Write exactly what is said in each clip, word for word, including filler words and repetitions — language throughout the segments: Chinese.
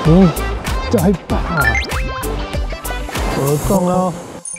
哦，再吧，我中了。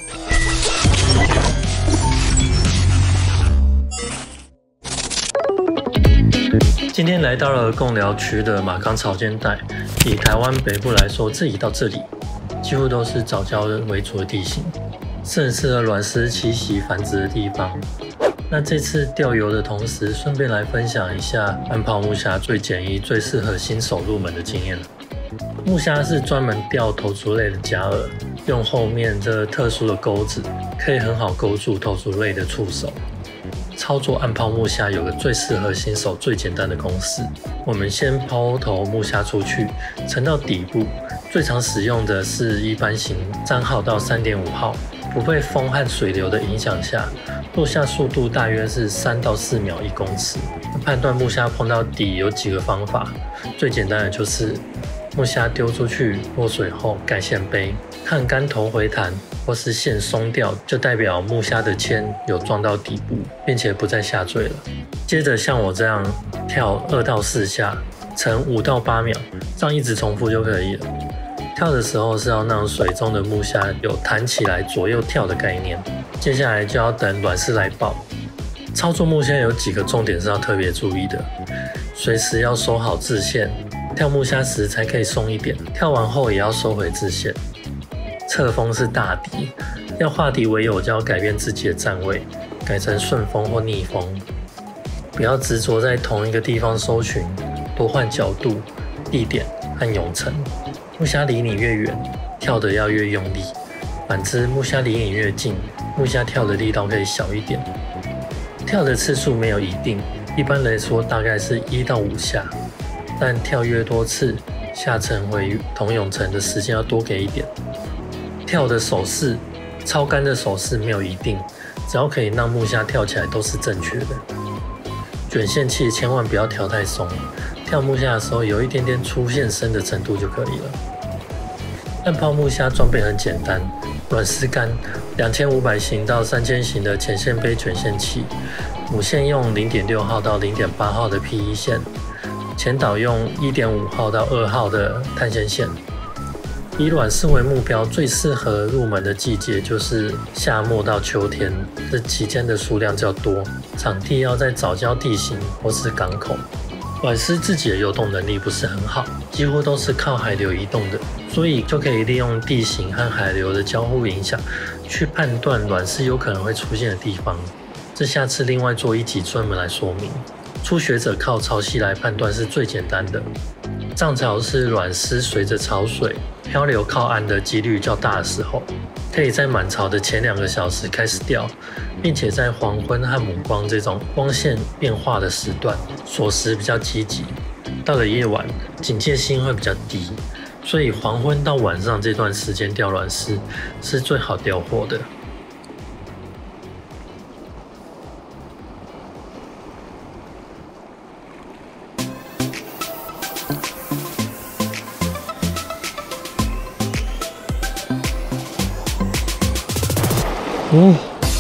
今天来到了贡寮区的马冈潮间带，以台湾北部来说，自己到这里几乎都是藻礁为主的地形，是很适合卵丝栖息繁殖的地方。那这次钓游的同时，顺便来分享一下暗泡木虾最简易、最适合新手入门的经验。木虾是专门钓头足类的假饵，用后面这特殊的钩子，可以很好勾住头足类的触手。操作暗泡木虾有个最适合新手、最简单的公式。我们先抛头木虾出去，沉到底部。最常使用的是一般型账号到 三点五 号，不被风和水流的影响下，落下速度大约是三到四秒一公尺。判断木虾碰到底有几个方法，最简单的就是木虾丢出去落水后盖线背，看竿头回弹或是线松掉，就代表木虾的铅有撞到底部，并且不再下坠了。接着像我这样跳二到四下，乘五到八秒，这样一直重复就可以了。跳的时候是要让水中的木虾有弹起来左右跳的概念。接下来就要等卵丝来爆。操作木虾有几个重点是要特别注意的，随时要收好自线，跳木虾时才可以松一点，跳完后也要收回自线。侧风是大敌，要化敌为友就要改变自己的站位，改成顺风或逆风，不要执着在同一个地方搜寻，多换角度、地点和泳程。木虾离你越远，跳得要越用力；反之，木虾离你越近，木虾跳的力道可以小一点。跳的次数没有一定，一般来说大概是一到五下，但跳越多次，下沉回同泳程的时间要多给一点。跳的手势，超竿的手势没有一定，只要可以让木虾跳起来都是正确的。卷线器千万不要调太松，跳木虾的时候有一点点出现深的程度就可以了。暗泡木虾装备很简单，软丝竿两千五百型到三千型的前线杯卷线器，母线用 零点六 号到 零点八 号的 P 一 线，前导用 一点五 号到二号的碳纤线。以卵丝为目标，最适合入门的季节就是夏末到秋天，这期间的数量较多，场地要在藻礁地形或是港口。卵丝自己的游动能力不是很好，几乎都是靠海流移动的，所以就可以利用地形和海流的交互影响，去判断卵丝有可能会出现的地方。这下次另外做一集专门来说明。初学者靠潮汐来判断是最简单的。涨潮是卵丝随着潮水漂流靠岸的几率较大的时候，可以在满潮的前两个小时开始钓，并且在黄昏和母光这种光线变化的时段锁食比较积极。到了夜晚，警戒心会比较低，所以黄昏到晚上这段时间钓卵丝是最好钓获的。哦，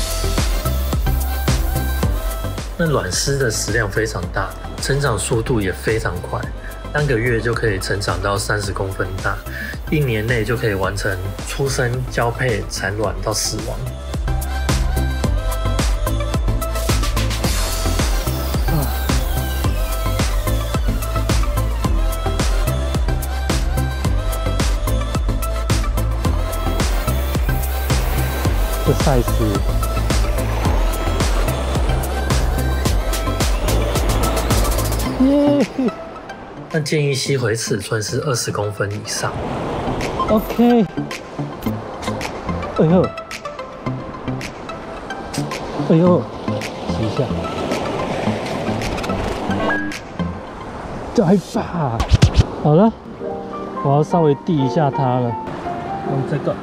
那卵丝的食量非常大，成长速度也非常快，三个月就可以成长到三十公分大，一年内就可以完成出生、交配、产卵到死亡。啊，这赛事。耶！但建议吸回尺寸是二十公分以上。OK。哎呦，哎呦，洗一下。再吧。好了，我要稍微递一下它了，用这个。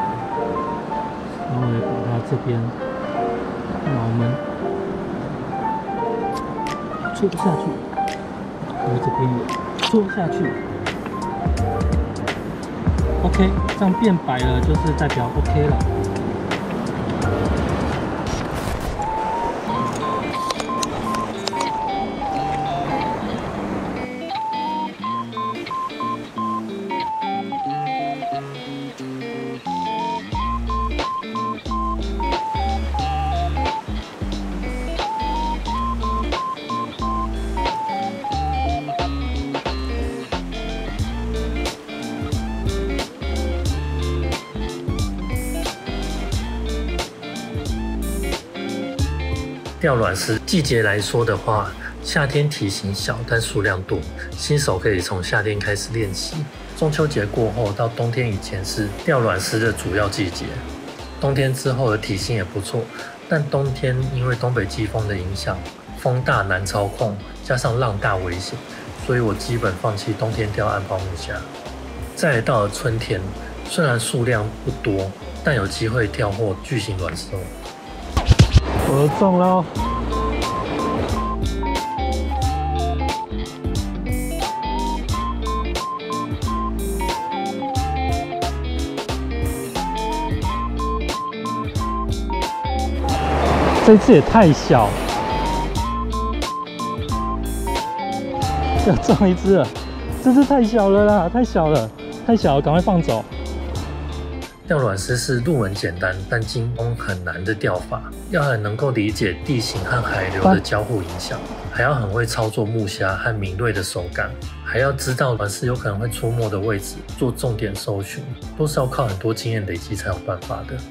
稍微把它这边脑门戳下去，然后这边也戳下去。OK， 这样变白了，就是代表 OK 了。 钓卵石季节来说的话，夏天体型小但数量多，新手可以从夏天开始练习。中秋节过后到冬天以前是钓卵石的主要季节，冬天之后的体型也不错，但冬天因为东北季风的影响，风大难操控，加上浪大危险，所以我基本放弃冬天钓暗泡木虾。再来到了春天，虽然数量不多，但有机会钓获巨型卵石哦。我中喽！这次也太小，要中一只了，这只太小了啦，太小了，太小了，赶快放走。钓卵石是入门简单但精通很难的钓法，要很能够理解地形和海流的交互影响，还要很会操作木虾和敏锐的手感，还要知道卵石有可能会出没的位置，做重点搜寻，都是要靠很多经验累积才有办法的。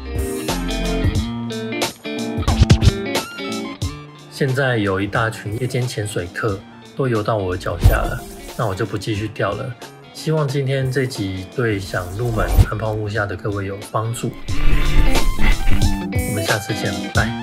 现在有一大群夜间潜水客都游到我的脚下了，那我就不继续钓了。希望今天这集对想入门暗泡木虾的各位有帮助。我们下次见，拜。